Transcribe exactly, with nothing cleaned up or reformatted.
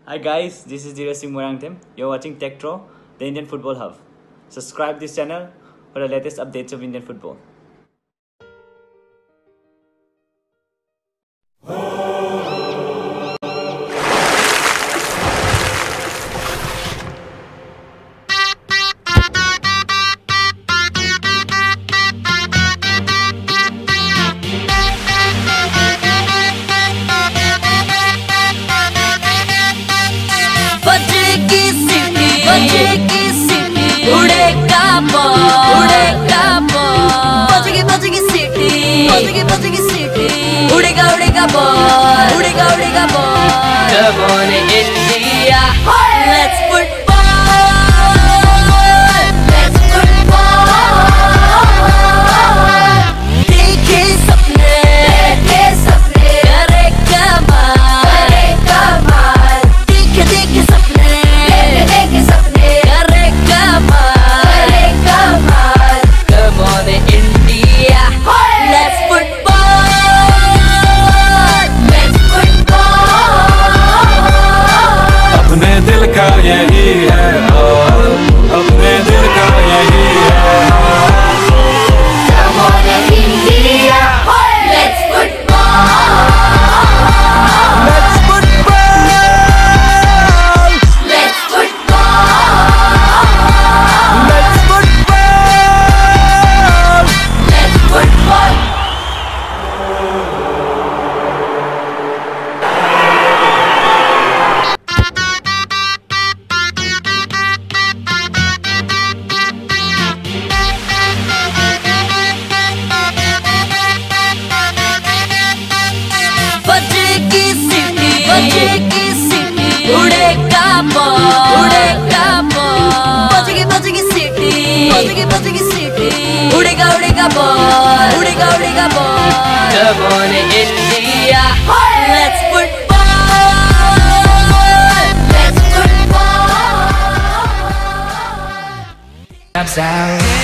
Hi guys, this is Bibiano. You're watching TECHTRO, the Indian Football Hub. Subscribe this channel for the latest updates of Indian football. Come on India, let's football, let's football. देखे सपने, देखे सपने, करे कमाल, करे कमाल. देखे देखे सपने, देखे देखे सपने, करे कमाल, करे कमाल. Come on India, let's football. दिल का यही है हाल, अपने दिल का यही है हाल. Come on India, let's football, Let's football, let's football, Let's football, let's football. उड़ेगा बॉल, उड़ेगा बॉल, बजेगी बजेगी सीटी, बजेगी बजेगी सीटी, उड़ेगा उड़ेगा बॉल, उड़ेगा उड़ेगा ball. Come on India, let's football, let's football.